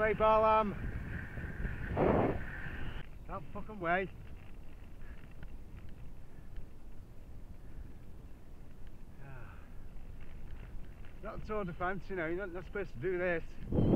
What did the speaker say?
way, Barlam. That fucking way. Not a Tour de France, you know, you're not supposed to do this.